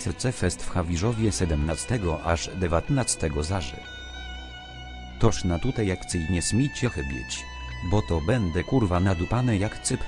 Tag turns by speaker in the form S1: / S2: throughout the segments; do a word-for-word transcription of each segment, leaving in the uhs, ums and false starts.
S1: Srce Fest w Hawiżowie siedemnastego aż dziewiętnastego zaży. Toż na tutaj akcyjnie smicie chybieć, bo to będę kurwa nadupane jak cyp.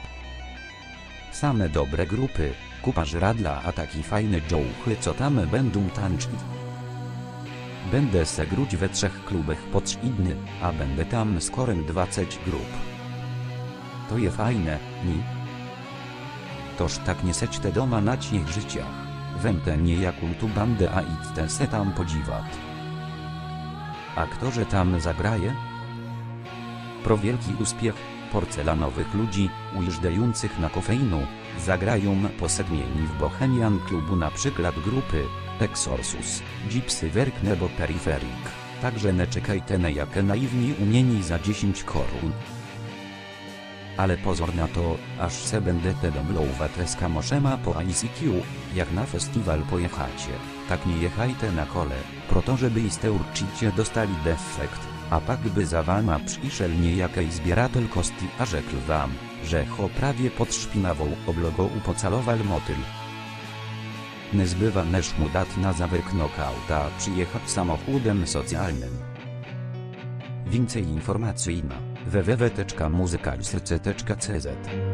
S1: Same dobre grupy, kupa żradla a taki fajny dżouchy co tam będą tańczyć. Będę se gruć we trzech klubach podszidny, a będę tam z korem dwadzieścia grup. To je fajne, ni? Toż tak nie seć te doma na ciech życiach, wemte nie jaką tu bandę a idź se tam podziwat. A kto że tam zagraje? Pro wielki uspiech, porcelanowych ludzi, ujeżdżających na kofeinu, zagrają posedmieni w Bohemian Klubu na przykład grupy Exorsus, Gypsy Werk nebo Periferik, także ne czekajte na jakie naiwni umieni za dziesięć korun. Ale pozor na to, aż se będę te domlowe z kamoszema po I C Q, jak na festiwal pojechacie, tak nie jechajte na kole, proto żeby iste urczycie dostali defekt, a pak by za wama przyszedł niejakiej zbieratel kosti a rzekł wam, że ho prawie pod szpinawą oblogo upocalowal motyl. Nezbywa nesz mu dat na zawerk nokauta przyjechać samochodem socjalnym. Więcej informacji na w w w kropka muzykalsrce kropka c z.